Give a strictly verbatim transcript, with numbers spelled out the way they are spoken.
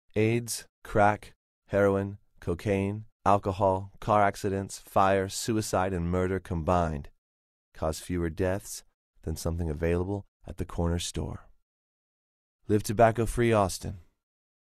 AIDS, crack, heroin, cocaine, alcohol, car accidents, fire, suicide, and murder combined cause fewer deaths than something available at the corner store. Live tobacco-free Austin.